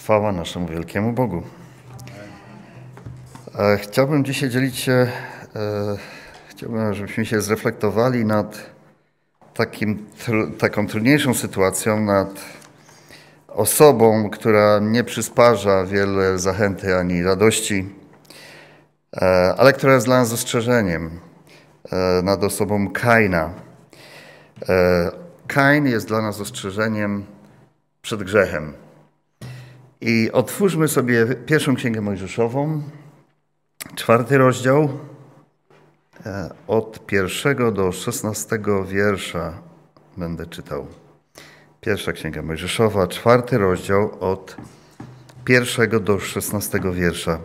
Chwała naszemu wielkiemu Bogu. Chciałbym dzisiaj dzielić się, żebyśmy się zreflektowali nad taką trudniejszą sytuacją, nad osobą, która nie przysparza wiele zachęty ani radości, ale która jest dla nas ostrzeżeniem, nad osobą Kaina. Kain jest dla nas ostrzeżeniem przed grzechem. I otwórzmy sobie pierwszą Księgę Mojżeszową, 4 rozdział, od 1 do 16 wiersza będę czytał. Pierwsza Księga Mojżeszowa, 4 rozdział, od 1 do 16 wiersza.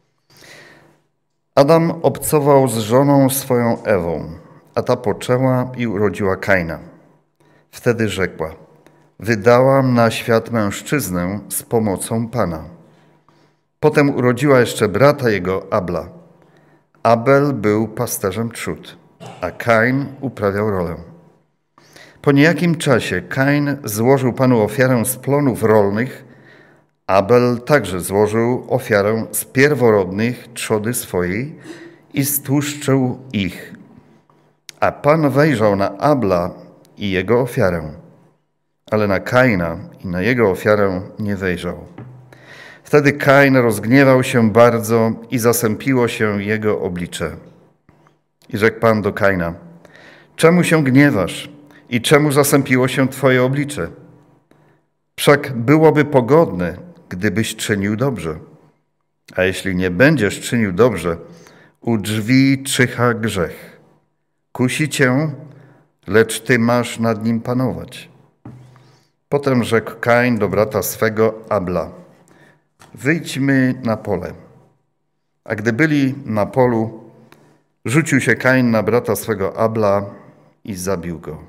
Adam obcował z żoną swoją Ewą, a ta poczęła i urodziła Kaina. Wtedy rzekła: wydałam na świat mężczyznę z pomocą Pana. Potem urodziła jeszcze brata jego, Abla. Abel był pasterzem trzód, a Kain uprawiał rolę. Po niejakim czasie Kain złożył Panu ofiarę z plonów rolnych, Abel także złożył ofiarę z pierworodnych trzody swojej i stłuszczył ich. A Pan wejrzał na Abla i jego ofiarę, ale na Kaina i na jego ofiarę nie wejrzał. Wtedy Kain rozgniewał się bardzo i zasępiło się jego oblicze. I rzekł Pan do Kaina: czemu się gniewasz i czemu zasępiło się twoje oblicze? Wszak byłoby pogodne, gdybyś czynił dobrze. A jeśli nie będziesz czynił dobrze, u drzwi czyha grzech. Kusi cię, lecz ty masz nad nim panować. Potem rzekł Kain do brata swego Abla: wyjdźmy na pole. A gdy byli na polu, rzucił się Kain na brata swego Abla i zabił go.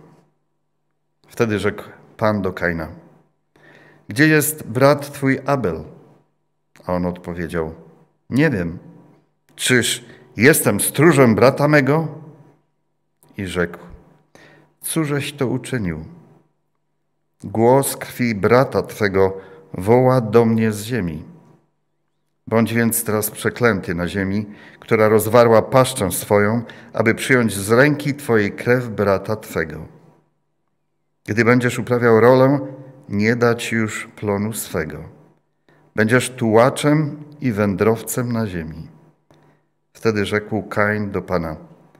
Wtedy rzekł Pan do Kaina: gdzie jest brat twój Abel? A on odpowiedział: nie wiem. Czyż jestem stróżem brata mego? I rzekł: cóżeś to uczynił? Głos krwi brata twego woła do mnie z ziemi. Bądź więc teraz przeklęty na ziemi, która rozwarła paszczę swoją, aby przyjąć z ręki twojej krew brata twego. Gdy będziesz uprawiał rolę, nie dać już plonu swego. Będziesz tułaczem i wędrowcem na ziemi. Wtedy rzekł Kain do Pana: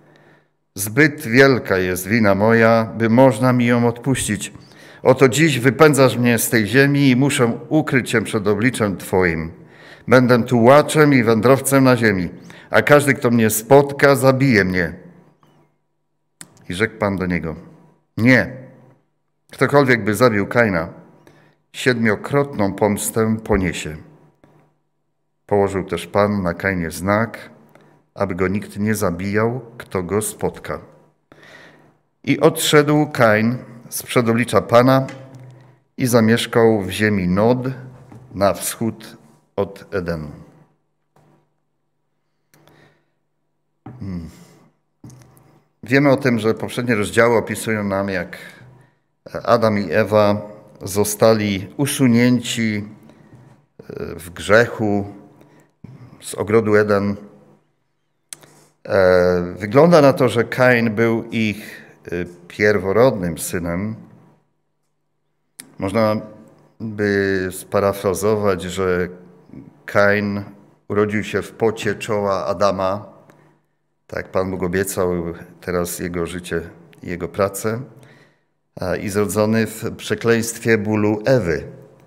zbyt wielka jest wina moja, by można mi ją odpuścić. Oto dziś wypędzasz mnie z tej ziemi i muszę ukryć się przed obliczem Twoim. Będę tułaczem i wędrowcem na ziemi, a każdy, kto mnie spotka, zabije mnie. I rzekł Pan do niego: nie, ktokolwiek by zabił Kaina, 7-krotną pomstę poniesie. Położył też Pan na Kainie znak, aby go nikt nie zabijał, kto go spotka. I odszedł Kain sprzed oblicza Pana i zamieszkał w ziemi Nod na wschód od Edenu. Wiemy o tym, że poprzednie rozdziały opisują nam, jak Adam i Ewa zostali usunięci w grzechu z ogrodu Eden. Wygląda na to, że Kain był ich pierworodnym synem. Można by sparafrazować, że Kain urodził się w pocie czoła Adama, tak jak Pan Bóg obiecał, teraz jego życie i jego pracę, i zrodzony w przekleństwie bólu Ewy.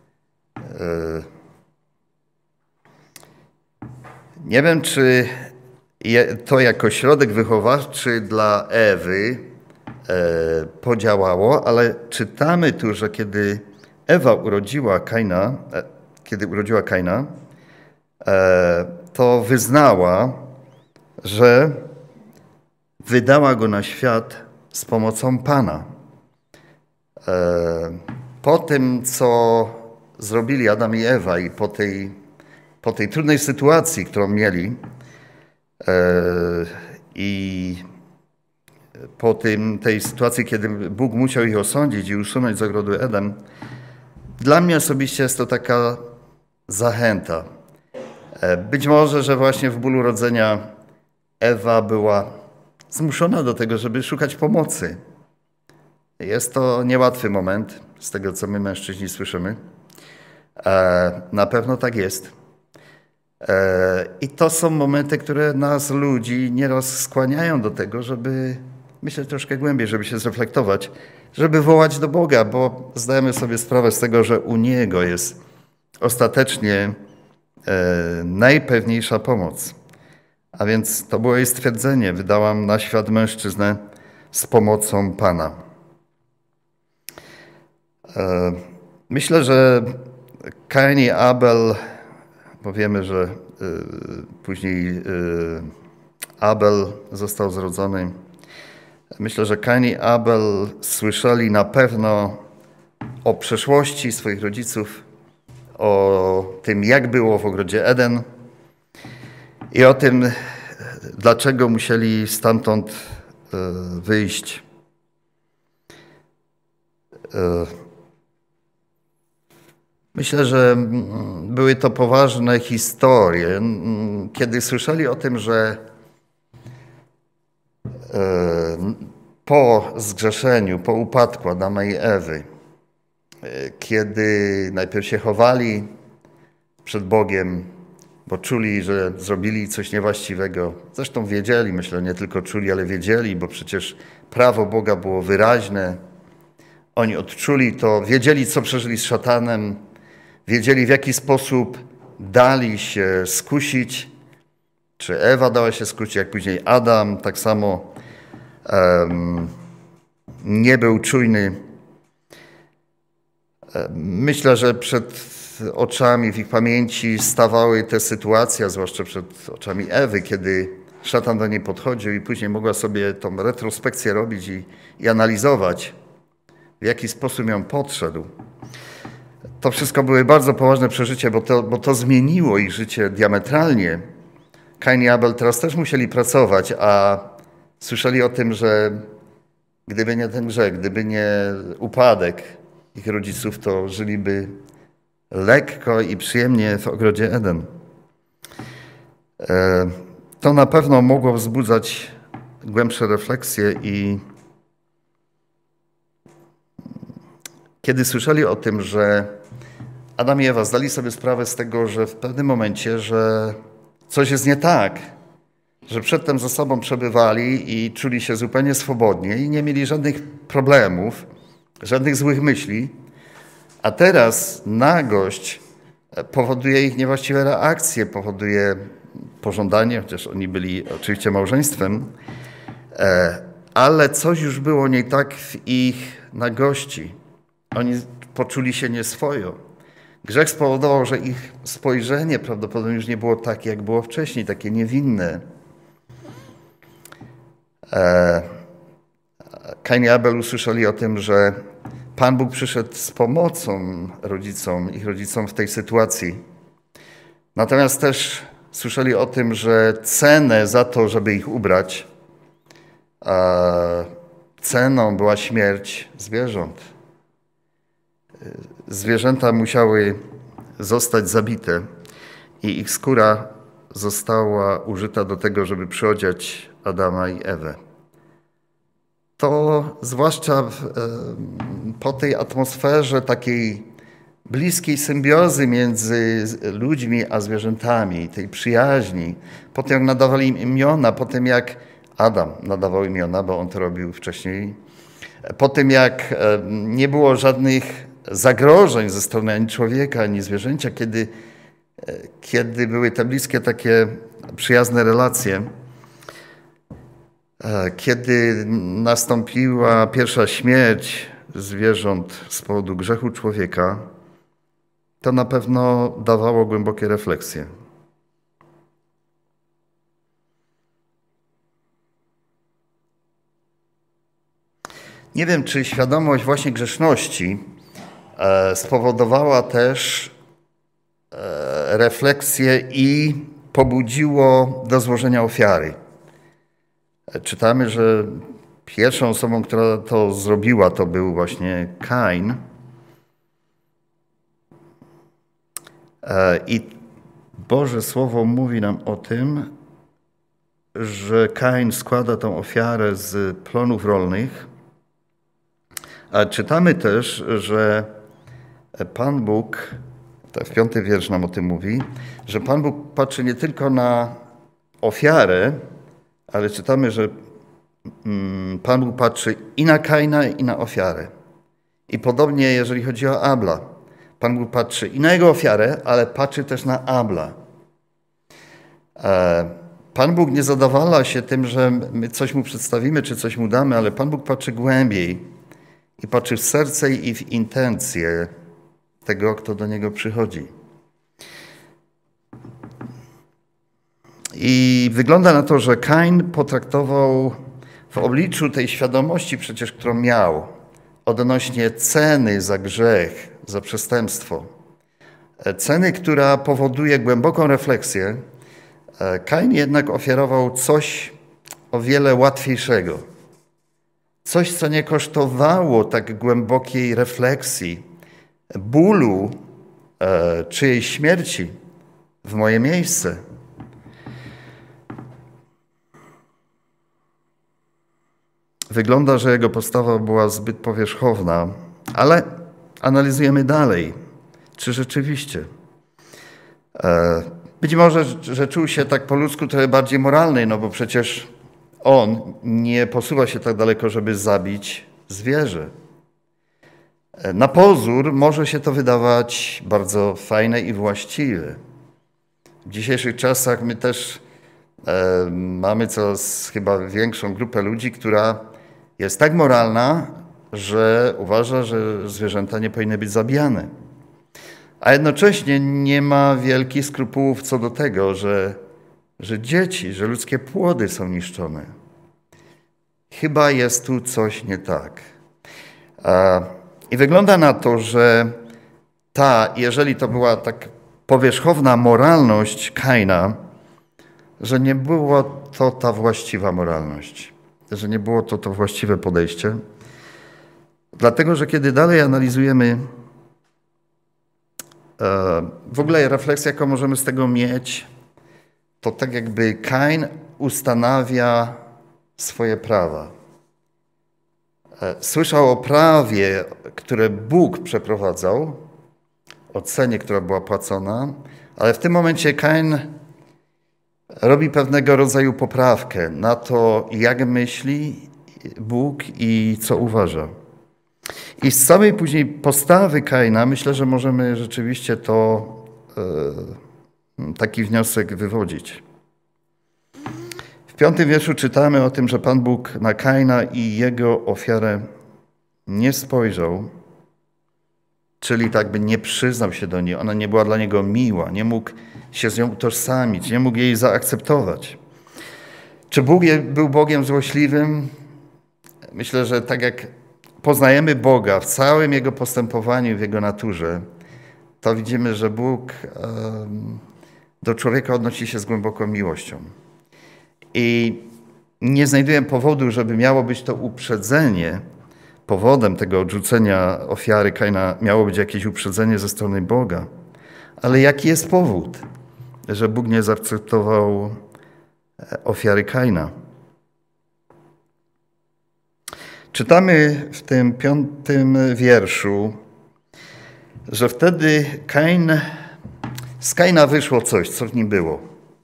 Nie wiem, czy to jako środek wychowawczy dla Ewy podziałało, ale czytamy tu, że kiedy Ewa urodziła Kaina, to wyznała, że wydała go na świat z pomocą Pana. Po tym, co zrobili Adam i Ewa i po tej trudnej sytuacji, którą mieli, i po tej sytuacji, kiedy Bóg musiał ich osądzić i usunąć z ogrodu Eden, dla mnie osobiście jest to taka zachęta. Być może, że właśnie w bólu rodzenia Ewa była zmuszona do tego, żeby szukać pomocy. Jest to niełatwy moment, z tego co my mężczyźni słyszymy. Na pewno tak jest. I to są momenty, które nas, ludzi, nieraz skłaniają do tego, żeby myśleć troszkę głębiej, żeby się zreflektować, żeby wołać do Boga, bo zdajemy sobie sprawę z tego, że u Niego jest ostatecznie najpewniejsza pomoc. A więc to było jej stwierdzenie: wydałam na świat mężczyznę z pomocą Pana. Myślę, że Kain i Abel, bo wiemy, że później Abel został zrodzony. Myślę, że Kain i Abel słyszeli na pewno o przeszłości swoich rodziców, o tym, jak było w ogrodzie Eden i o tym, dlaczego musieli stamtąd wyjść. Myślę, że były to poważne historie. Kiedy słyszeli o tym, że po zgrzeszeniu, po upadku Adama i Ewy, kiedy najpierw się chowali przed Bogiem, bo czuli, że zrobili coś niewłaściwego. Zresztą wiedzieli, myślę, nie tylko czuli, ale wiedzieli, bo przecież prawo Boga było wyraźne. Oni odczuli to, wiedzieli, co przeżyli z szatanem, wiedzieli, w jaki sposób dali się skusić, czy Ewa dała się skusić, jak później Adam, tak samo nie był czujny. Myślę, że przed oczami, w ich pamięci stawały te sytuacje, zwłaszcza przed oczami Ewy, kiedy szatan do niej podchodził i później mogła sobie tą retrospekcję robić i analizować, w jaki sposób ją podszedł. To wszystko były bardzo poważne przeżycia, bo to zmieniło ich życie diametralnie. Kain i Abel teraz też musieli pracować, a słyszeli o tym, że gdyby nie ten grzech, gdyby nie upadek ich rodziców, to żyliby lekko i przyjemnie w ogrodzie Eden. To na pewno mogło wzbudzać głębsze refleksje i kiedy słyszeli o tym, że Adam i Ewa zdali sobie sprawę z tego, że w pewnym momencie, że coś jest nie tak, że przedtem ze sobą przebywali i czuli się zupełnie swobodnie i nie mieli żadnych problemów, żadnych złych myśli, a teraz nagość powoduje ich niewłaściwe reakcje, powoduje pożądanie, chociaż oni byli oczywiście małżeństwem, ale coś już było nie tak w ich nagości. Oni poczuli się nieswojo. Grzech spowodował, że ich spojrzenie prawdopodobnie już nie było takie, jak było wcześniej, takie niewinne. Kain i Abel usłyszeli o tym, że Pan Bóg przyszedł z pomocą ich rodzicom w tej sytuacji. Natomiast też słyszeli o tym, że cenę za to, żeby ich ubrać, ceną była śmierć zwierząt. Zwierzęta musiały zostać zabite i ich skóra została użyta do tego, żeby przyodziać Adama i Ewę. To zwłaszcza po tej atmosferze takiej bliskiej symbiozy między ludźmi a zwierzętami, tej przyjaźni, po tym jak nadawali im imiona, po tym jak Adam nadawał imiona, bo on to robił wcześniej, po tym jak nie było żadnych zagrożeń ze strony ani człowieka, ani zwierzęcia, kiedy były te bliskie takie przyjazne relacje, kiedy nastąpiła pierwsza śmierć zwierząt z powodu grzechu człowieka, to na pewno dawało głębokie refleksje. Nie wiem, czy świadomość właśnie grzeszności spowodowała też refleksję i pobudziło do złożenia ofiary. Czytamy, że pierwszą osobą, która to zrobiła, to był właśnie Kain. I Boże Słowo mówi nam o tym, że Kain składa tą ofiarę z plonów rolnych. A czytamy też, że Pan Bóg, w 5. wiersz nam o tym mówi, że Pan Bóg patrzy nie tylko na ofiarę, ale czytamy, że Pan Bóg patrzy i na Kaina, i na ofiarę. I podobnie, jeżeli chodzi o Abla. Pan Bóg patrzy i na jego ofiarę, ale patrzy też na Abla. Pan Bóg nie zadowala się tym, że my coś mu przedstawimy, czy coś mu damy, ale Pan Bóg patrzy głębiej i patrzy w serce i w intencje tego, kto do niego przychodzi. I wygląda na to, że Kain potraktował w obliczu tej świadomości przecież, którą miał, odnośnie ceny za grzech, za przestępstwo, ceny, która powoduje głęboką refleksję, Kain jednak ofiarował coś o wiele łatwiejszego. Coś, co nie kosztowało tak głębokiej refleksji, bólu, czyjejś śmierci w moje miejsce. Wygląda, że jego postawa była zbyt powierzchowna, ale analizujemy dalej, czy rzeczywiście. Być może, że czuł się tak po ludzku trochę bardziej moralny, no bo przecież on nie posuwa się tak daleko, żeby zabić zwierzę. Na pozór może się to wydawać bardzo fajne i właściwe. W dzisiejszych czasach my też mamy coraz chyba większą grupę ludzi, która jest tak moralna, że uważa, że zwierzęta nie powinny być zabijane. A jednocześnie nie ma wielkich skrupułów co do tego, że dzieci, że ludzkie płody są niszczone. Chyba jest tu coś nie tak. I wygląda na to, że jeżeli to była tak powierzchowna moralność Kaina, że nie było to ta właściwa moralność, że nie było to właściwe podejście. Dlatego, że kiedy dalej analizujemy w ogóle refleksję, jaką możemy z tego mieć, to tak jakby Kain ustanawia swoje prawa. Słyszał o prawie, które Bóg przeprowadzał, o cenie, która była płacona, ale w tym momencie Kain robi pewnego rodzaju poprawkę na to, jak myśli Bóg i co uważa. I z całej później postawy Kaina myślę, że możemy rzeczywiście taki wniosek wywodzić. W 5. wierszu czytamy o tym, że Pan Bóg na Kaina i jego ofiarę nie spojrzał, czyli tak by nie przyznał się do niej. Ona nie była dla niego miła, nie mógł się z nią utożsamić, nie mógł jej zaakceptować. Czy Bóg był Bogiem złośliwym? Myślę, że tak jak poznajemy Boga w całym Jego postępowaniu, w Jego naturze, to widzimy, że Bóg do człowieka odnosi się z głęboką miłością. I nie znajduję powodu, żeby miało być to uprzedzenie. Powodem tego odrzucenia ofiary Kaina miało być jakieś uprzedzenie ze strony Boga. Ale jaki jest powód, że Bóg nie zaakceptował ofiary Kaina? Czytamy w tym 5. wierszu, że wtedy z Kaina wyszło coś, co w nim było.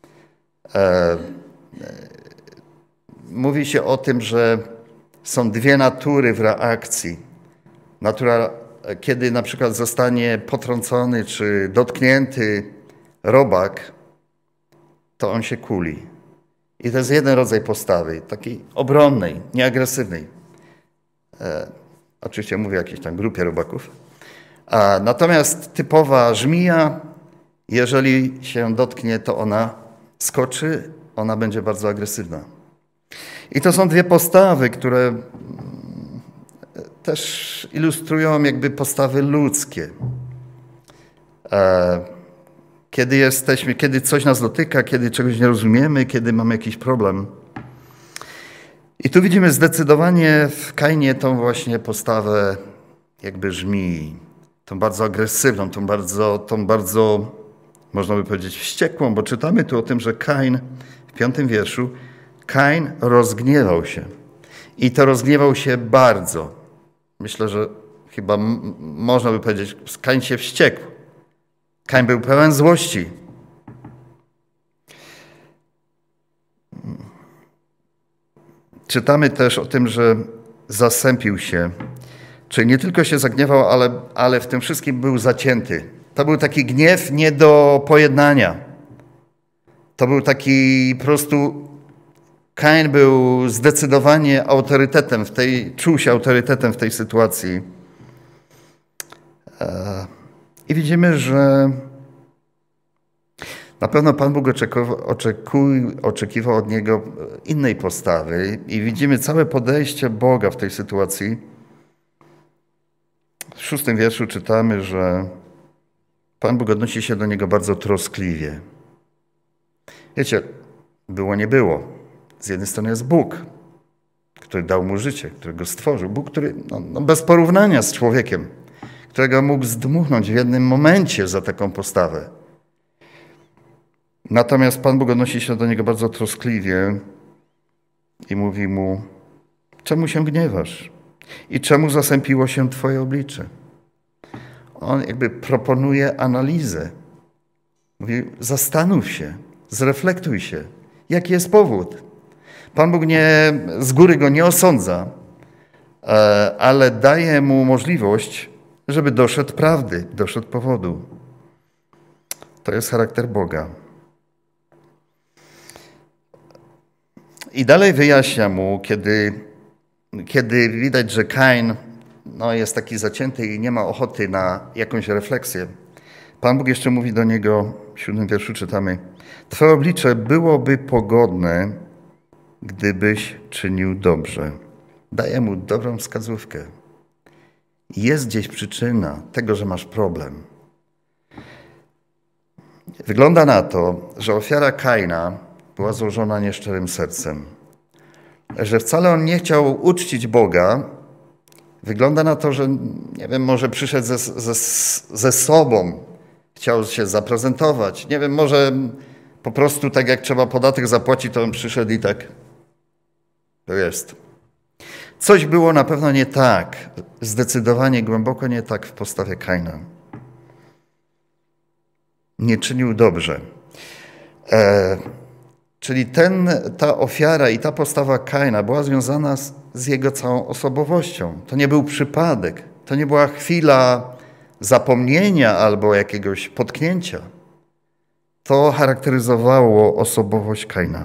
Mówi się o tym, że są dwie natury w reakcji. Natura, kiedy na przykład zostanie potrącony czy dotknięty robak, to on się kuli. I to jest jeden rodzaj postawy, takiej obronnej, nieagresywnej. Oczywiście mówię o jakiejś tam grupie robaków. Natomiast typowa żmija, jeżeli się dotknie, to ona skoczy, ona będzie bardzo agresywna. I to są dwie postawy, które też ilustrują jakby postawy ludzkie. Kiedy coś nas dotyka, kiedy czegoś nie rozumiemy, kiedy mamy jakiś problem. I tu widzimy zdecydowanie w Kainie tą właśnie postawę jakby żmii, tą bardzo agresywną, tą bardzo można by powiedzieć wściekłą, bo czytamy tu o tym, że Kain, w 5 wierszu, Kain rozgniewał się. I to rozgniewał się bardzo. Myślę, że chyba można by powiedzieć, Kain się wściekł. Kain był pełen złości. Czytamy też o tym, że zasępił się. Czyli nie tylko się zagniewał, ale w tym wszystkim był zacięty. To był taki gniew nie do pojednania. To był taki po prostu... Kain był zdecydowanie autorytetem czuł się autorytetem w tej sytuacji. I widzimy, że na pewno Pan Bóg oczekiwał od niego innej postawy i widzimy całe podejście Boga w tej sytuacji. W 6 wierszu czytamy, że Pan Bóg odnosi się do niego bardzo troskliwie. Wiecie, było nie było. Z jednej strony jest Bóg, który dał mu życie, który go stworzył. Bóg, który bez porównania z człowiekiem, którego mógł zdmuchnąć w jednym momencie za taką postawę. Natomiast Pan Bóg odnosi się do niego bardzo troskliwie i mówi mu, czemu się gniewasz? I czemu zasępiło się twoje oblicze? On jakby proponuje analizę. Mówi, zastanów się, zreflektuj się. Jaki jest powód? Pan Bóg z góry go nie osądza, ale daje mu możliwość, żeby doszedł prawdy, doszedł powodu. To jest charakter Boga. I dalej wyjaśnia mu, kiedy widać, że Kain jest taki zacięty i nie ma ochoty na jakąś refleksję. Pan Bóg jeszcze mówi do niego, w 7 wierszu czytamy, twoje oblicze byłoby pogodne, gdybyś czynił dobrze. Daje mu dobrą wskazówkę. Jest gdzieś przyczyna tego, że masz problem. Wygląda na to, że ofiara Kaina była złożona nieszczerym sercem. Że wcale on nie chciał uczcić Boga. Wygląda na to, że nie wiem, może przyszedł ze sobą. Chciał się zaprezentować. Nie wiem, może po prostu tak jak trzeba podatek zapłacić, to on przyszedł i tak to jest. Coś było na pewno nie tak. Zdecydowanie głęboko nie tak w postawie Kaina. Nie czynił dobrze. Czyli ta ofiara i ta postawa Kaina była związana z jego całą osobowością. To nie był przypadek. To nie była chwila zapomnienia albo jakiegoś potknięcia. To charakteryzowało osobowość Kaina.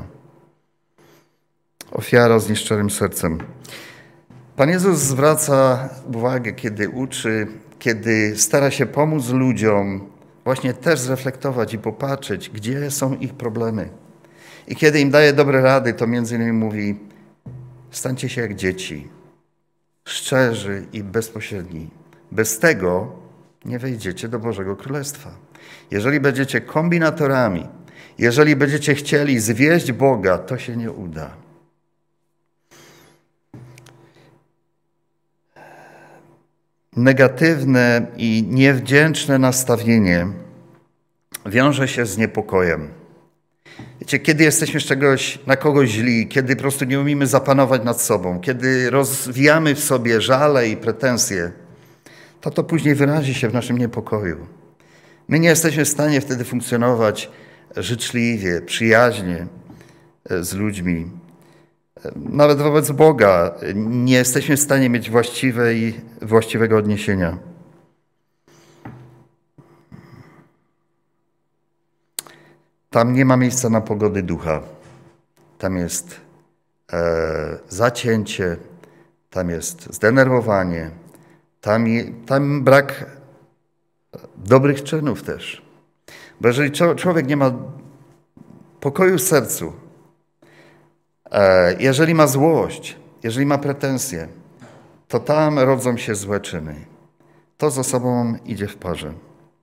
Ofiara z nieszczerym sercem. Pan Jezus zwraca uwagę, kiedy uczy, kiedy stara się pomóc ludziom, właśnie też zreflektować i popatrzeć, gdzie są ich problemy. I kiedy im daje dobre rady, to między innymi mówi, stańcie się jak dzieci, szczerzy i bezpośredni. Bez tego nie wejdziecie do Bożego Królestwa. Jeżeli będziecie kombinatorami, jeżeli będziecie chcieli zwieść Boga, to się nie uda. Negatywne i niewdzięczne nastawienie wiąże się z niepokojem. Wiecie, kiedy jesteśmy na kogoś źli, kiedy po prostu nie umiemy zapanować nad sobą, kiedy rozwijamy w sobie żale i pretensje, to później wyrazi się w naszym niepokoju. My nie jesteśmy w stanie wtedy funkcjonować życzliwie, przyjaźnie z ludźmi. Nawet wobec Boga nie jesteśmy w stanie mieć właściwego odniesienia. Tam nie ma miejsca na pogody ducha. Tam jest zacięcie, tam jest zdenerwowanie, tam brak dobrych czynów też. Bo jeżeli człowiek nie ma pokoju w sercu, jeżeli ma złość, jeżeli ma pretensje, to tam rodzą się złe czyny. To ze sobą idzie w parze.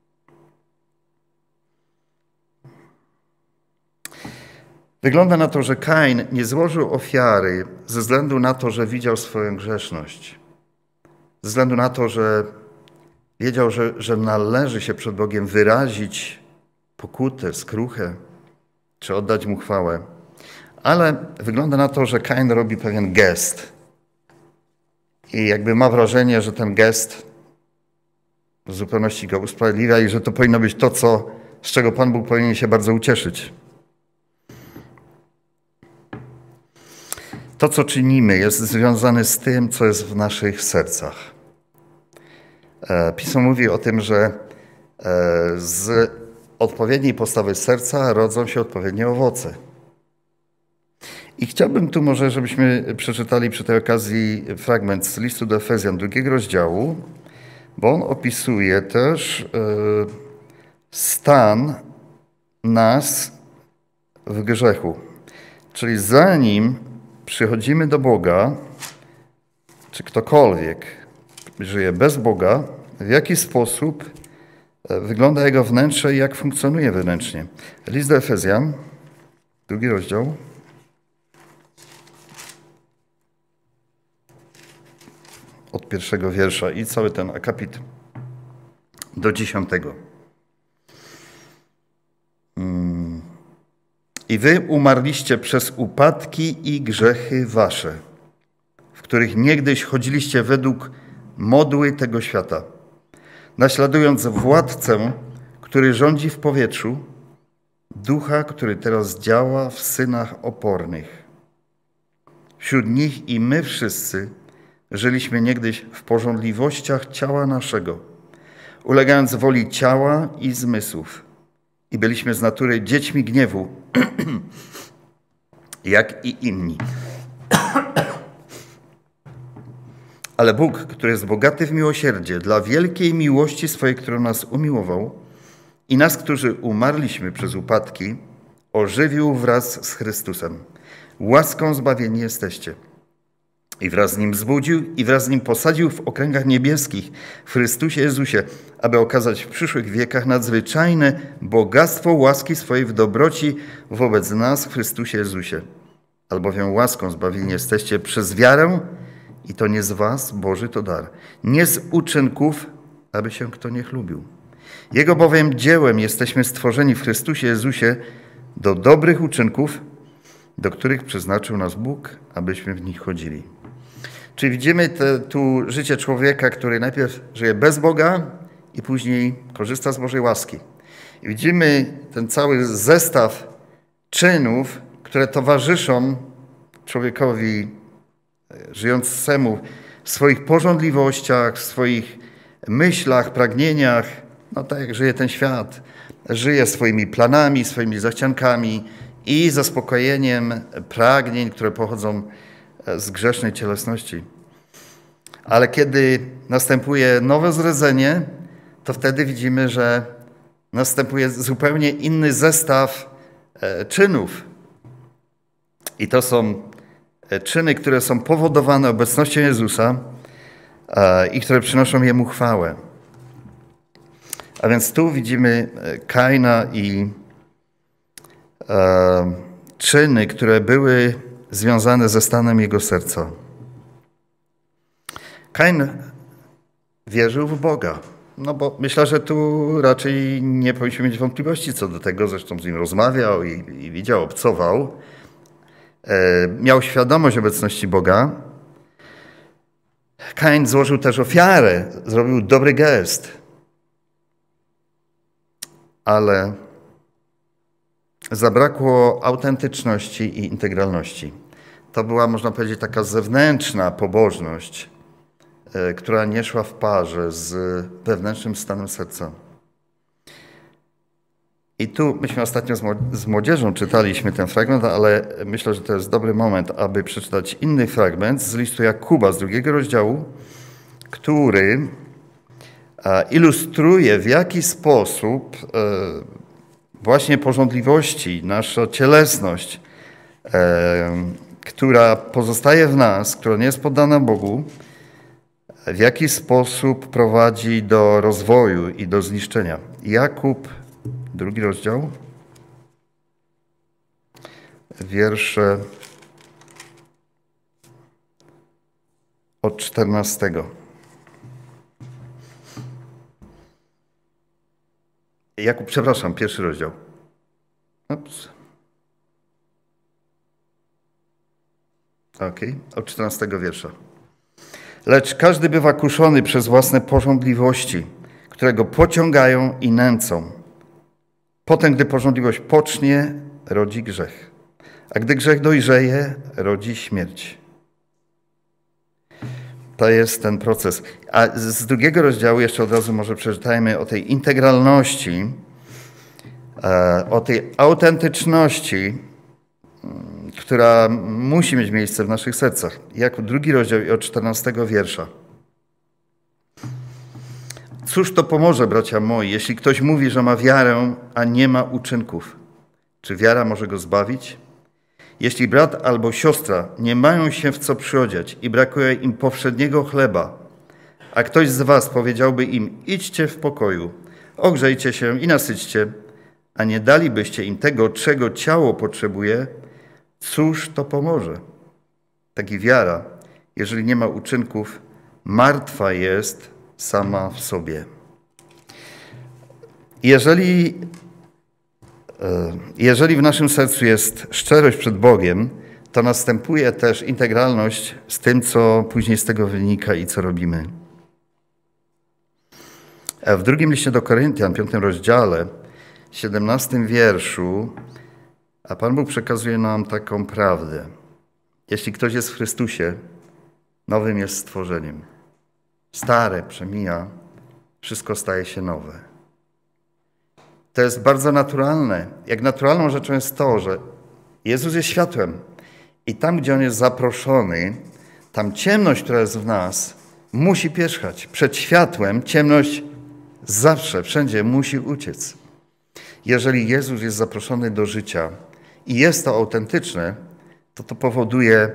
Wygląda na to, że Kain nie złożył ofiary ze względu na to, że widział swoją grzeszność. Ze względu na to, że wiedział, że należy się przed Bogiem wyrazić pokutę, skruchę, czy oddać mu chwałę. Ale wygląda na to, że Kain robi pewien gest. I jakby ma wrażenie, że ten gest w zupełności go usprawiedliwia i że to powinno być to, z czego Pan Bóg powinien się bardzo ucieszyć. To, co czynimy, jest związane z tym, co jest w naszych sercach. Pismo mówi o tym, że z odpowiedniej postawy serca rodzą się odpowiednie owoce. I chciałbym tu może, żebyśmy przeczytali przy tej okazji fragment z listu do Efezjan 2 rozdziału, bo on opisuje też stan nas w grzechu. Czyli zanim przychodzimy do Boga, czy ktokolwiek żyje bez Boga, w jaki sposób wygląda jego wnętrze i jak funkcjonuje wewnętrznie. List do Efezjan, 2 rozdział. Od 1 wiersza i cały ten akapit do 10. I wy umarliście przez upadki i grzechy wasze, w których niegdyś chodziliście według modły tego świata, naśladując władcę, który rządzi w powietrzu, ducha, który teraz działa w synach opornych. Wśród nich i my wszyscy żyliśmy niegdyś w pożądliwościach ciała naszego, ulegając woli ciała i zmysłów. I byliśmy z natury dziećmi gniewu, jak i inni. Ale Bóg, który jest bogaty w miłosierdzie, dla wielkiej miłości swojej, którą nas umiłował i nas, którzy umarliśmy przez upadki, ożywił wraz z Chrystusem. Łaską zbawieni jesteście. I wraz z Nim wzbudził i wraz z Nim posadził w okręgach niebieskich w Chrystusie Jezusie, aby okazać w przyszłych wiekach nadzwyczajne bogactwo łaski swojej w dobroci wobec nas w Chrystusie Jezusie. Albowiem łaską zbawieni jesteście przez wiarę i to nie z was, Boży to dar, nie z uczynków, aby się kto nie chlubił. Jego bowiem dziełem jesteśmy stworzeni w Chrystusie Jezusie do dobrych uczynków, do których przeznaczył nas Bóg, abyśmy w nich chodzili. Czyli widzimy tu życie człowieka, który najpierw żyje bez Boga i później korzysta z Bożej łaski. I widzimy ten cały zestaw czynów, które towarzyszą człowiekowi żyjącemu w swoich pożądliwościach, w swoich myślach, pragnieniach, no tak jak żyje ten świat. Żyje swoimi planami, swoimi zachciankami i zaspokojeniem pragnień, które pochodzą z grzesznej cielesności. Ale kiedy następuje nowe zrodzenie, to wtedy widzimy, że następuje zupełnie inny zestaw czynów. I to są czyny, które są powodowane obecnością Jezusa i które przynoszą Jemu chwałę. A więc tu widzimy Kaina i czyny, które były związane ze stanem jego serca. Kain wierzył w Boga. No bo myślę, że tu raczej nie powinniśmy mieć wątpliwości co do tego. Zresztą z nim rozmawiał i widział, obcował. Miał świadomość obecności Boga. Kain złożył też ofiarę, zrobił dobry gest. Ale zabrakło autentyczności i integralności. To była, można powiedzieć, taka zewnętrzna pobożność, która nie szła w parze z wewnętrznym stanem serca. I tu myśmy ostatnio z młodzieżą czytaliśmy ten fragment, ale myślę, że to jest dobry moment, aby przeczytać inny fragment z listu Jakuba z 2 rozdziału, który ilustruje, w jaki sposób właśnie pożądliwości, nasza cielesność, która pozostaje w nas, która nie jest poddana Bogu, w jaki sposób prowadzi do rozwoju i do zniszczenia. Jakub, 2 rozdział, wiersze od 14. Jakub, przepraszam, 1 rozdział. Ups. Od 14 wiersza. Lecz każdy bywa kuszony przez własne pożądliwości, które go pociągają i nęcą. Potem, gdy pożądliwość pocznie, rodzi grzech. A gdy grzech dojrzeje, rodzi śmierć. To jest ten proces. A z 2 rozdziału jeszcze od razu może przeczytajmy o tej integralności, o tej autentyczności, która musi mieć miejsce w naszych sercach. Jako 2 rozdział i od 14 wiersza. Cóż to pomoże, bracia moi, jeśli ktoś mówi, że ma wiarę, a nie ma uczynków? Czy wiara może go zbawić? Jeśli brat albo siostra nie mają się w co przyodziać i brakuje im powszedniego chleba, a ktoś z was powiedziałby im, idźcie w pokoju, ogrzejcie się i nasyćcie, a nie dalibyście im tego, czego ciało potrzebuje, cóż to pomoże? Tak i wiara, jeżeli nie ma uczynków, martwa jest sama w sobie. Jeżeli w naszym sercu jest szczerość przed Bogiem, to następuje też integralność z tym, co później z tego wynika i co robimy. W 2 liście do Koryntian, 5 rozdziale, 17 wierszu, a Pan Bóg przekazuje nam taką prawdę. Jeśli ktoś jest w Chrystusie, nowym jest stworzeniem. Stare przemija, wszystko staje się nowe. To jest bardzo naturalne. Jak naturalną rzeczą jest to, że Jezus jest światłem i tam, gdzie On jest zaproszony, tam ciemność, która jest w nas, musi pierzchać. Przed światłem ciemność zawsze, wszędzie musi uciec. Jeżeli Jezus jest zaproszony do życia i jest to autentyczne, to powoduje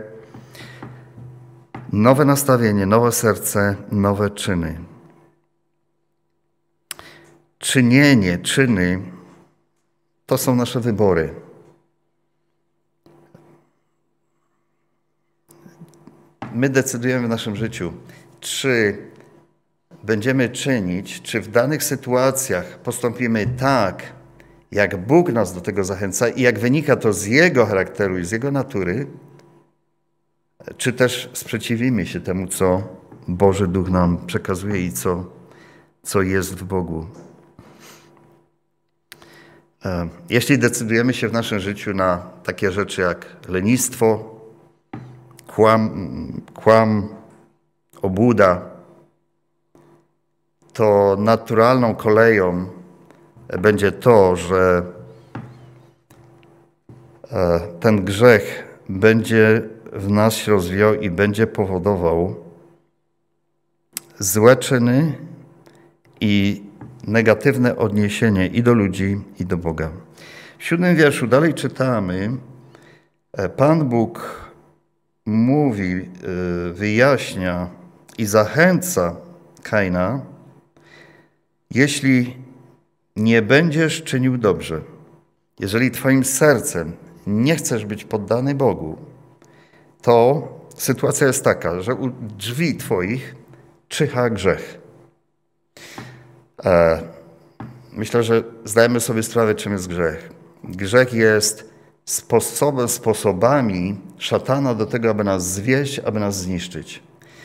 nowe nastawienie, nowe serce, nowe czyny. Czynienie, czyny to są nasze wybory. My decydujemy w naszym życiu, czy będziemy czynić, czy w danych sytuacjach postąpimy tak, jak Bóg nas do tego zachęca i jak wynika to z Jego charakteru i z Jego natury, czy też sprzeciwimy się temu, co Boży Duch nam przekazuje i co jest w Bogu. Jeśli decydujemy się w naszym życiu na takie rzeczy jak lenistwo, kłam, obłuda, to naturalną koleją będzie to, że ten grzech będzie w nas się rozwijał i będzie powodował złe czyny i negatywne odniesienie i do ludzi, i do Boga. W 7 wierszu dalej czytamy, Pan Bóg mówi, wyjaśnia i zachęca Kaina, jeśli nie będziesz czynił dobrze, jeżeli twoim sercem nie chcesz być poddany Bogu, to sytuacja jest taka, że u drzwi twoich czyha grzech. Myślę, że zdajemy sobie sprawę, czym jest grzech. Grzech jest sposobami szatana do tego, aby nas zwieść, aby nas zniszczyć.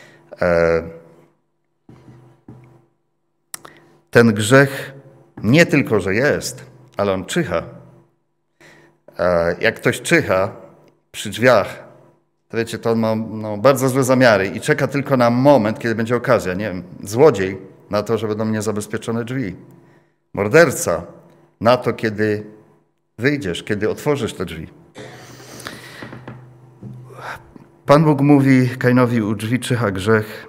Ten grzech nie tylko, że jest, ale on czyha. Jak ktoś czyha przy drzwiach, to wiecie, to on ma bardzo złe zamiary i czeka tylko na moment, kiedy będzie okazja. Nie wiem, złodziej na to, że będą niezabezpieczone drzwi. Morderca na to, kiedy wyjdziesz, kiedy otworzysz te drzwi. Pan Bóg mówi Kainowi, u drzwi czyha grzech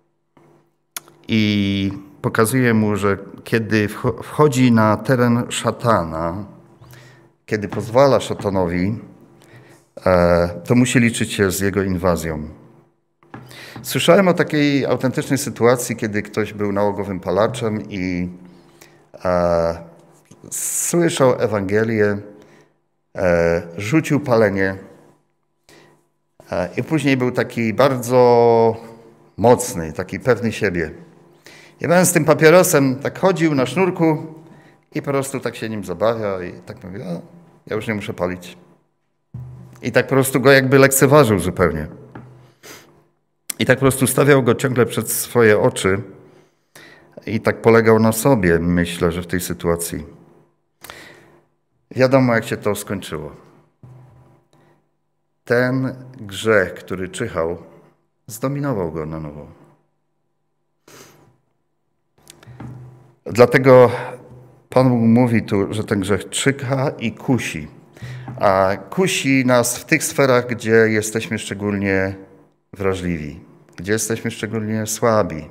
i pokazuje mu, że kiedy wchodzi na teren szatana, kiedy pozwala szatanowi, to musi liczyć się z jego inwazją. Słyszałem o takiej autentycznej sytuacji, kiedy ktoś był nałogowym palaczem i słyszał Ewangelię, rzucił palenie i później był taki bardzo mocny, taki pewny siebie. I będąc z tym papierosem, tak chodził na sznurku I po prostu tak się nim zabawia i tak mówi, ja już nie muszę palić. I tak po prostu go jakby lekceważył zupełnie. I tak po prostu stawiał go ciągle przed swoje oczy i tak polegał na sobie, myślę, że w tej sytuacji. Wiadomo, jak się to skończyło. Ten grzech, który czyhał, zdominował go na nowo. Dlatego Pan Bóg mówi tu, że ten grzech czyha i kusi. A kusi nas w tych sferach, gdzie jesteśmy szczególnie wrażliwi, gdzie jesteśmy szczególnie słabi.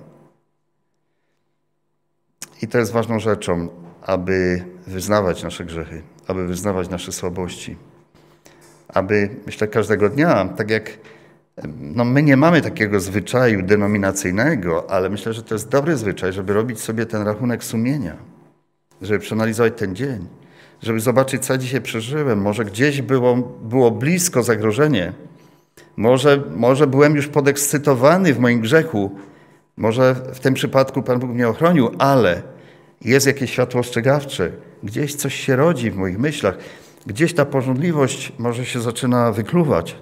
I to jest ważną rzeczą, aby wyznawać nasze grzechy, aby wyznawać nasze słabości. Aby, myślę, każdego dnia, tak jak my nie mamy takiego zwyczaju denominacyjnego, ale myślę, że to jest dobry zwyczaj, żeby robić sobie ten rachunek sumienia, żeby przeanalizować ten dzień, żeby zobaczyć, co dzisiaj przeżyłem. Może gdzieś było blisko zagrożenie. Może byłem już podekscytowany w moim grzechu. Może w tym przypadku Pan Bóg mnie ochronił, ale jest jakieś światło ostrzegawcze. Gdzieś coś się rodzi w moich myślach. Gdzieś ta pożądliwość może się zaczyna wykluwać.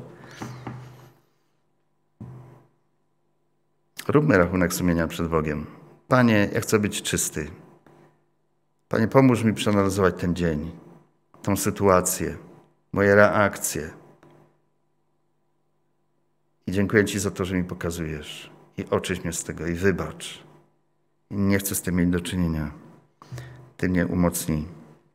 Róbmy rachunek sumienia przed Bogiem. Panie, ja chcę być czysty. Panie, pomóż mi przeanalizować ten dzień, tą sytuację, moje reakcje. I dziękuję Ci za to, że mi pokazujesz. I oczyść mnie z tego i wybacz. I nie chcę z tym mieć do czynienia. Ty mnie umocnij.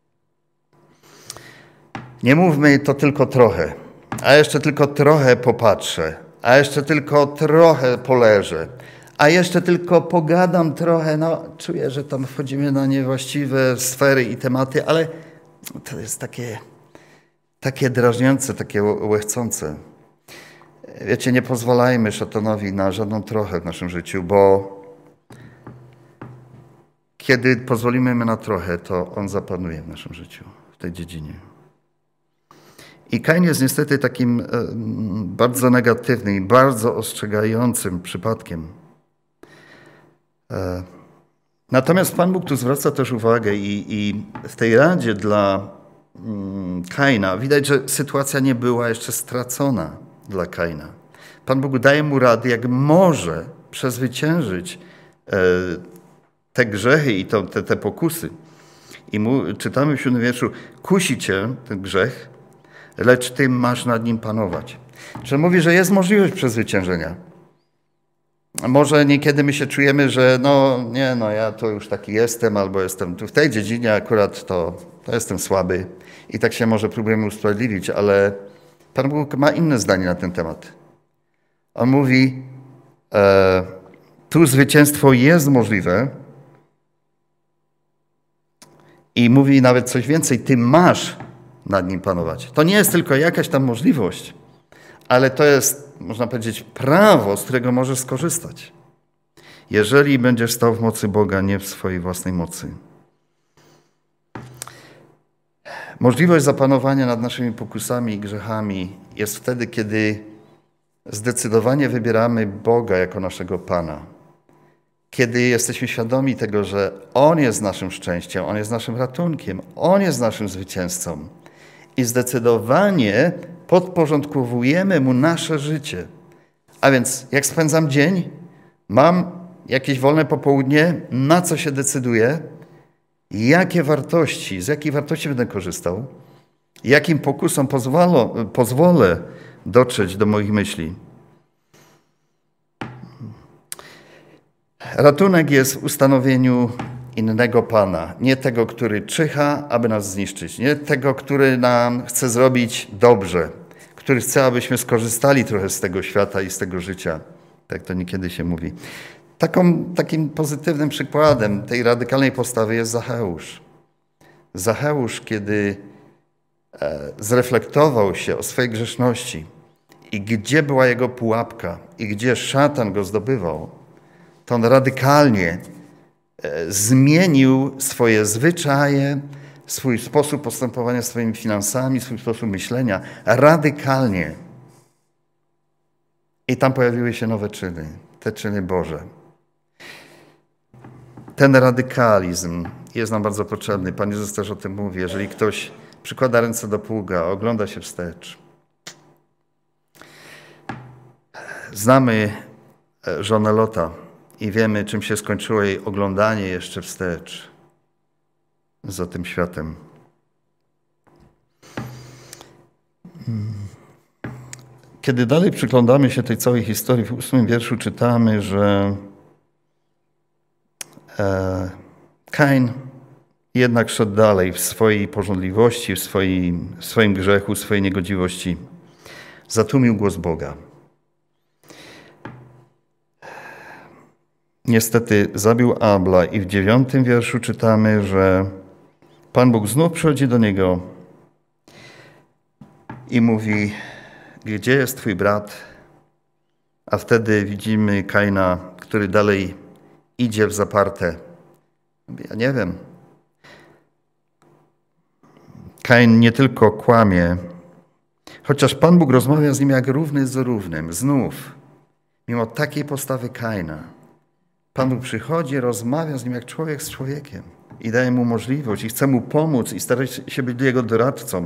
Nie mówmy to tylko trochę, a jeszcze tylko trochę popatrzę, a jeszcze tylko trochę poleżę, a jeszcze tylko pogadam trochę. Czuję, że tam wchodzimy na niewłaściwe sfery i tematy, ale to jest takie drażniące, takie łechcące. Wiecie, nie pozwalajmy szatanowi na żadną trochę w naszym życiu, bo kiedy pozwolimy mu na trochę, to on zapanuje w naszym życiu, w tej dziedzinie. I Kain jest niestety takim bardzo negatywnym i bardzo ostrzegającym przypadkiem. Natomiast Pan Bóg tu zwraca też uwagę i w tej radzie dla Kaina widać, że sytuacja nie była jeszcze stracona dla Kaina. Pan Bóg daje mu rady, jak może przezwyciężyć te grzechy i te pokusy. I czytamy w 7 wierszu, kusi cię ten grzech, lecz ty masz nad nim panować. Że mówi, że jest możliwość przezwyciężenia. Może niekiedy my się czujemy, że ja to już taki jestem, albo jestem tu w tej dziedzinie akurat to jestem słaby i tak się może próbujemy usprawiedliwić, ale Pan Bóg ma inne zdanie na ten temat. On mówi, tu zwycięstwo jest możliwe i mówi nawet coś więcej, ty masz nad nim panować. To nie jest tylko jakaś tam możliwość, ale to jest, można powiedzieć, prawo, z którego możesz skorzystać. Jeżeli będziesz stał w mocy Boga, nie w swojej własnej mocy. Możliwość zapanowania nad naszymi pokusami i grzechami jest wtedy, kiedy zdecydowanie wybieramy Boga jako naszego Pana. Kiedy jesteśmy świadomi tego, że On jest naszym szczęściem, On jest naszym ratunkiem, On jest naszym zwycięzcą. I zdecydowanie podporządkowujemy Mu nasze życie. A więc jak spędzam dzień, mam jakieś wolne popołudnie, na co się decyduję, jakie wartości, z jakich wartości będę korzystał, jakim pokusom pozwolę dotrzeć do moich myśli. Ratunek jest w ustanowieniu innego Pana, nie tego, który czyha, aby nas zniszczyć, nie tego, który nam chce zrobić dobrze, który chce, abyśmy skorzystali trochę z tego świata i z tego życia. Tak to niekiedy się mówi. Takim pozytywnym przykładem tej radykalnej postawy jest Zacheusz. Zacheusz, kiedy zreflektował się o swojej grzeszności i gdzie była jego pułapka i gdzie szatan go zdobywał, to on radykalnie zmienił swoje zwyczaje, swój sposób postępowania swoimi finansami, swój sposób myślenia. Radykalnie. I tam pojawiły się nowe czyny, te czyny Boże. Ten radykalizm jest nam bardzo potrzebny. Pan Jezus też o tym mówi. Jeżeli ktoś przykłada ręce do pługa, ogląda się wstecz. Znamy żonę Lota i wiemy, czym się skończyło jej oglądanie jeszcze wstecz za tym światem. Kiedy dalej przyglądamy się tej całej historii, w 8 wierszu czytamy, że Kain jednak szedł dalej w swojej pożądliwości, w swoim grzechu, w swojej niegodziwości. Zatłumił głos Boga. Niestety zabił Abla i w 9 wierszu czytamy, że Pan Bóg znów przychodzi do niego i mówi: gdzie jest twój brat? A wtedy widzimy Kaina, który dalej idzie w zaparte. Ja nie wiem. Kain nie tylko kłamie, chociaż Pan Bóg rozmawia z nim jak równy z równym. Znów, mimo takiej postawy Kaina, Pan Bóg przychodzi, rozmawia z nim jak człowiek z człowiekiem i daje mu możliwość i chce mu pomóc i stara się być jego doradcą.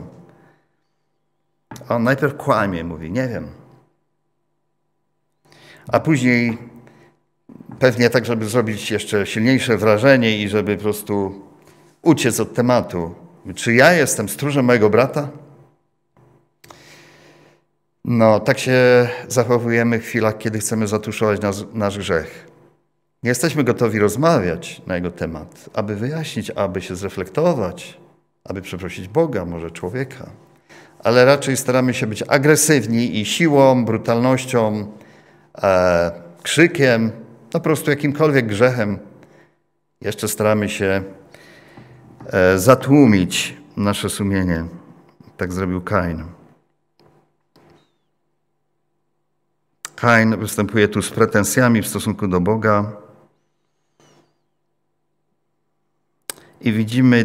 A on najpierw kłamie, mówi: nie wiem. A później pewnie tak, żeby zrobić jeszcze silniejsze wrażenie i żeby po prostu uciec od tematu. Czy ja jestem stróżem mojego brata? No, tak się zachowujemy w chwilach, kiedy chcemy zatuszować nasz grzech. Nie jesteśmy gotowi rozmawiać na jego temat, aby wyjaśnić, aby się zreflektować, aby przeprosić Boga, może człowieka. Ale raczej staramy się być agresywni i siłą, brutalnością, krzykiem, po prostu jakimkolwiek grzechem jeszcze staramy się zatłumić nasze sumienie. Tak zrobił Kain. Kain występuje tu z pretensjami w stosunku do Boga. I widzimy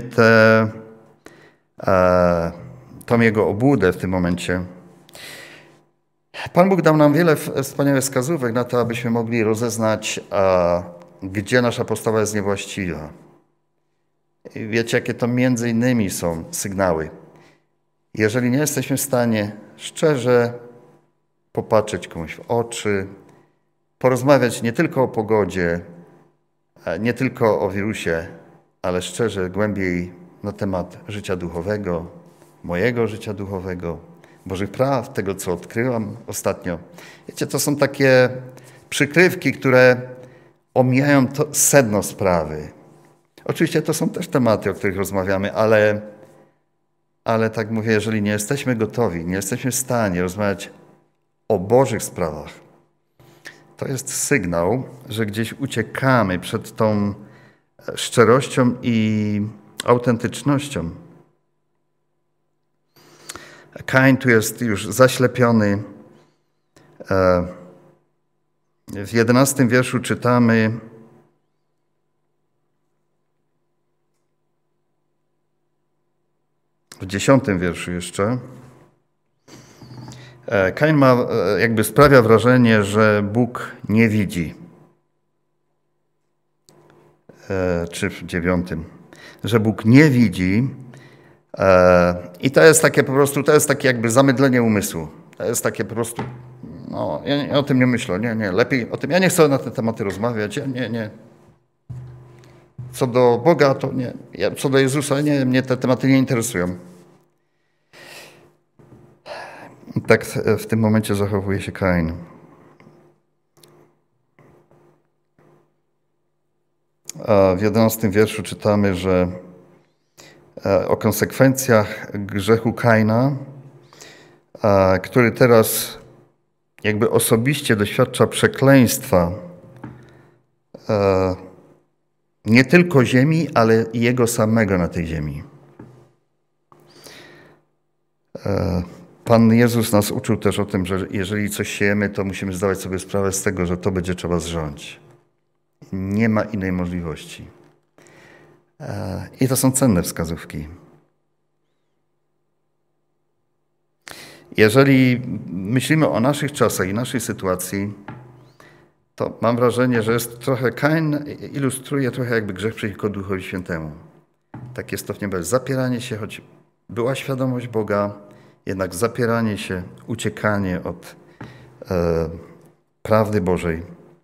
tą jego obłudę w tym momencie. Pan Bóg dał nam wiele wspaniałych wskazówek na to, abyśmy mogli rozeznać, gdzie nasza postawa jest niewłaściwa. I wiecie, jakie to między innymi są sygnały. Jeżeli nie jesteśmy w stanie szczerze popatrzeć komuś w oczy, porozmawiać nie tylko o pogodzie, nie tylko o wirusie, ale szczerze, głębiej na temat życia duchowego, mojego życia duchowego, Bożych praw, tego, co odkryłam ostatnio. Wiecie, to są takie przykrywki, które omijają to sedno sprawy. Oczywiście to są też tematy, o których rozmawiamy, ale tak mówię, jeżeli nie jesteśmy gotowi, nie jesteśmy w stanie rozmawiać o Bożych sprawach, to jest sygnał, że gdzieś uciekamy przed tą szczerością i autentycznością. Kain tu jest już zaślepiony. W 11 wierszu czytamy: w 10 wierszu jeszcze. Kain sprawia wrażenie, że Bóg nie widzi. Czy w 9. Że Bóg nie widzi. I to jest takie po prostu, to jest takie jakby zamydlenie umysłu. To jest takie po prostu, no, ja o tym nie myślę, nie, lepiej o tym, ja nie chcę na te tematy rozmawiać, nie. Co do Boga, to nie, co do Jezusa, nie, mnie te tematy nie interesują. I tak w tym momencie zachowuje się Kain. A w 11 wierszu czytamy, że o konsekwencjach grzechu Kaina, który teraz jakby osobiście doświadcza przekleństwa nie tylko ziemi, ale i jego samego na tej ziemi. Pan Jezus nas uczył też o tym, że jeżeli coś siejemy, to musimy zdawać sobie sprawę z tego, że to będzie trzeba zrządzić. Nie ma innej możliwości. I to są cenne wskazówki. Jeżeli myślimy o naszych czasach i naszej sytuacji, to mam wrażenie, że jest trochę Kain ilustruje trochę jakby grzech przeciwko Duchowi Świętemu. takie stopnie bez zapieranie się, choć była świadomość Boga, jednak zapieranie się, uciekanie od prawdy Bożej.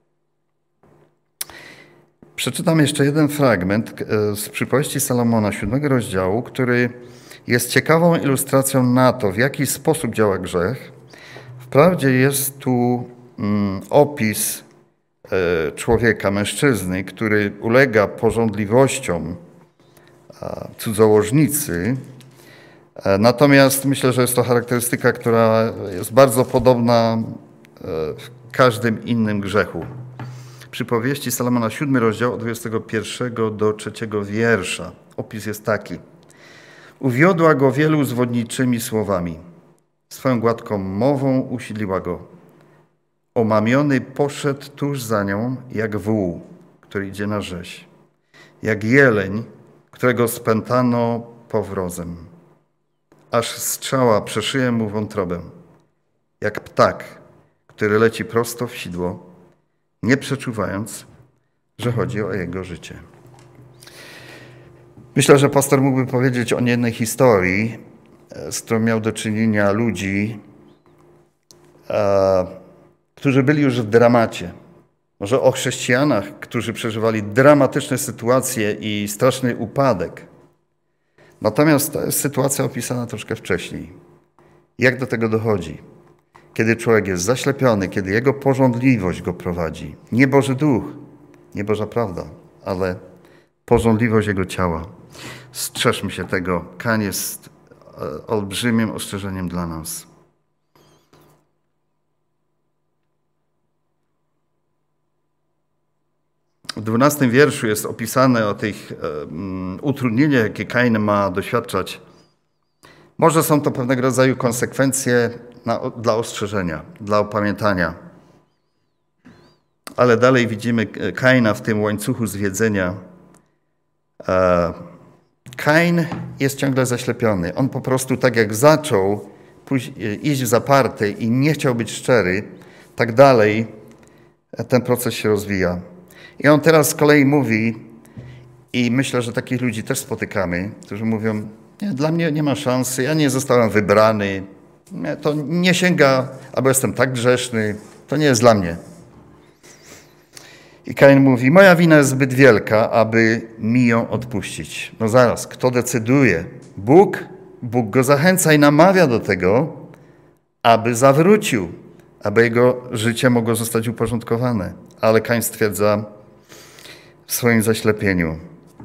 Przeczytam jeszcze jeden fragment z przypowieści Salomona, 7 rozdziału, który jest ciekawą ilustracją na to, w jaki sposób działa grzech. Wprawdzie jest tu opis człowieka, mężczyzny, który ulega pożądliwościom cudzołożnicy. Natomiast myślę, że jest to charakterystyka, która jest bardzo podobna w każdym innym grzechu. Przypowieści Salomona, 7 rozdział, od 21 do 3 wiersza. Opis jest taki. Uwiodła go wielu zwodniczymi słowami. Swoją gładką mową usidliła go. Omamiony poszedł tuż za nią, jak wół, który idzie na rzeź. Jak jeleń, którego spętano powrozem. Aż strzała przeszyje mu wątrobę. Jak ptak, który leci prosto w sidło, nie przeczuwając, że chodzi o jego życie. Myślę, że pastor mógłby powiedzieć o niejednej historii, z którą miał do czynienia ludzi, którzy byli już w dramacie. Może o chrześcijanach, którzy przeżywali dramatyczne sytuacje i straszny upadek. Natomiast to jest sytuacja opisana troszkę wcześniej. Jak do tego dochodzi? Kiedy człowiek jest zaślepiony, kiedy jego pożądliwość go prowadzi. Nie Boży Duch, nie Boża prawda, ale pożądliwość jego ciała. Strzeżmy się tego. Kain jest olbrzymim ostrzeżeniem dla nas. W 12 wierszu jest opisane o tych utrudnieniach, jakie Kain ma doświadczać. Może są to pewnego rodzaju konsekwencje dla ostrzeżenia, dla opamiętania. Ale dalej widzimy Kaina w tym łańcuchu zwiedzenia. Kain jest ciągle zaślepiony. On po prostu tak jak zaczął iść w zaparte i nie chciał być szczery, tak dalej ten proces się rozwija. I on teraz z kolei mówi, i myślę, że takich ludzi też spotykamy, którzy mówią, nie, dla mnie nie ma szansy, ja nie zostałem wybrany, to nie sięga, albo jestem tak grzeszny, to nie jest dla mnie. I Kain mówi, moja wina jest zbyt wielka, aby mi ją odpuścić. No zaraz, kto decyduje? Bóg go zachęca i namawia do tego, aby zawrócił, aby jego życie mogło zostać uporządkowane. Ale Kain stwierdza w swoim zaślepieniu.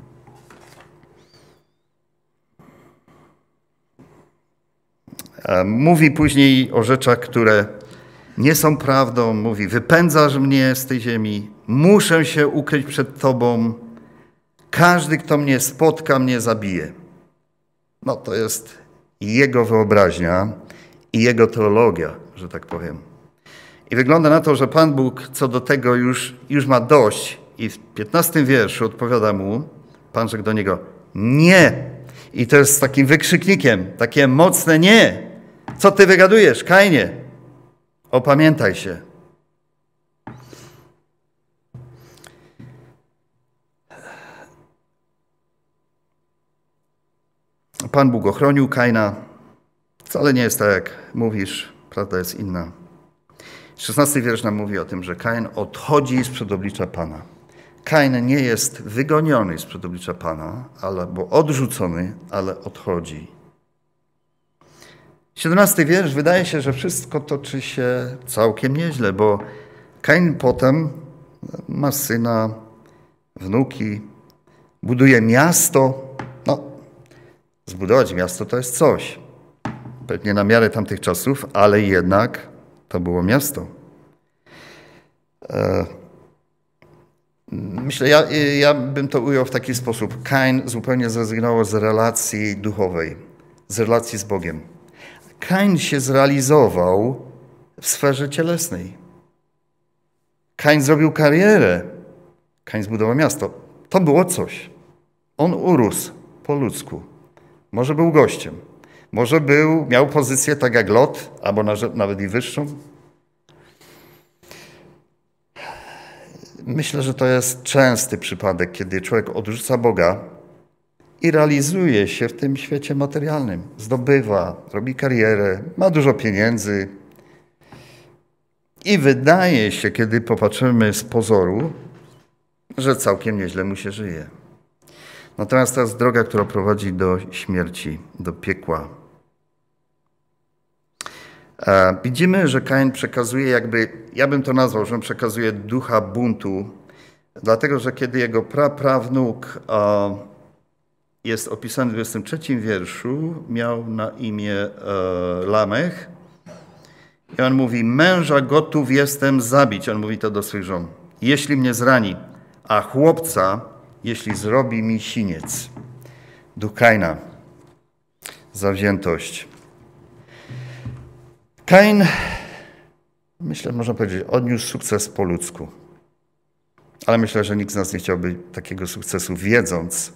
Mówi później o rzeczach, które nie są prawdą. Mówi, wypędzasz mnie z tej ziemi, muszę się ukryć przed Tobą. Każdy, kto mnie spotka, mnie zabije. No to jest jego wyobraźnia i jego teologia, że tak powiem. I wygląda na to, że Pan Bóg co do tego już ma dość i w 15 wierszu odpowiada mu, Pan rzekł do niego, nie. I to jest z takim wykrzyknikiem, takie mocne nie. Co ty wygadujesz, Kainie? Opamiętaj się. Pan Bóg ochronił Kaina. Wcale nie jest tak, jak mówisz. Prawda jest inna. 16 wiersz nam mówi o tym, że Kain odchodzi sprzed oblicza Pana. Kain nie jest wygoniony sprzed oblicza Pana, albo odrzucony, ale odchodzi. 17 wiersz, wydaje się, że wszystko toczy się całkiem nieźle, bo Kain potem ma syna, wnuki, buduje miasto. No, zbudować miasto to jest coś. Pewnie na miarę tamtych czasów, ale jednak to było miasto. Myślę, ja bym to ujął w taki sposób. Kain zupełnie zrezygnował z relacji duchowej, z relacji z Bogiem. Kain się zrealizował w sferze cielesnej. Kain zrobił karierę. Kain zbudował miasto. To było coś. On urósł po ludzku. Może był gościem. Może miał pozycję tak jak Lot, albo nawet i wyższą. Myślę, że to jest częsty przypadek, kiedy człowiek odrzuca Boga i realizuje się w tym świecie materialnym. Zdobywa, robi karierę, ma dużo pieniędzy i wydaje się, kiedy popatrzymy z pozoru, że całkiem nieźle mu się żyje. Natomiast to jest droga, która prowadzi do śmierci, do piekła. Widzimy, że Kain przekazuje ja bym to nazwał, że on przekazuje ducha buntu, dlatego, że kiedy jego praprawnuk jest opisany w 23 wierszu, miał na imię Lamech i on mówi, męża gotów jestem zabić, on mówi to do swych żon, jeśli mnie zrani, a chłopca, jeśli zrobi mi siniec. Duch Kaina, zawziętość. Kain, myślę, można powiedzieć, odniósł sukces po ludzku. Ale myślę, że nikt z nas nie chciałby takiego sukcesu, wiedząc,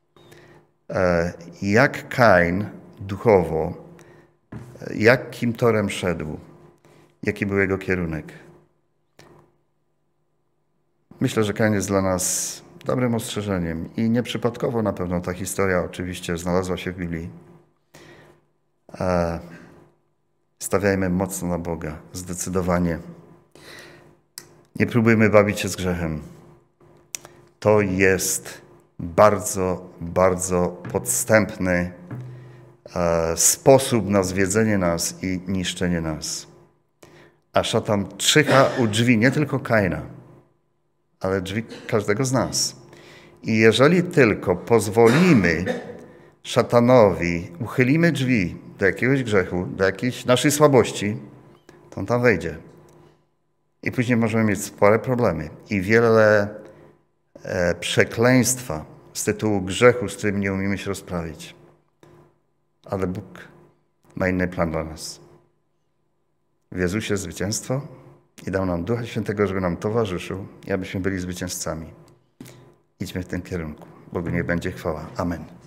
jak Kain duchowo, jakim torem szedł, jaki był jego kierunek. Myślę, że Kain jest dla nas dobrym ostrzeżeniem i nieprzypadkowo na pewno ta historia oczywiście znalazła się w Biblii. Stawiajmy mocno na Boga, zdecydowanie. Nie próbujmy bawić się z grzechem. To jest bardzo, bardzo podstępny sposób na zwiedzenie nas i niszczenie nas. A szatan czyha u drzwi nie tylko Kaina, ale drzwi każdego z nas. I jeżeli tylko pozwolimy szatanowi, uchylimy drzwi do jakiegoś grzechu, do jakiejś naszej słabości, to on tam wejdzie. I później możemy mieć spore problemy i wiele przekleństwa z tytułu grzechu, z którym nie umiemy się rozprawić. Ale Bóg ma inny plan dla nas. W Jezusie zwycięstwo i dał nam Ducha Świętego, żeby nam towarzyszył i abyśmy byli zwycięzcami. Idźmy w tym kierunku. Bogu niech będzie chwała. Amen.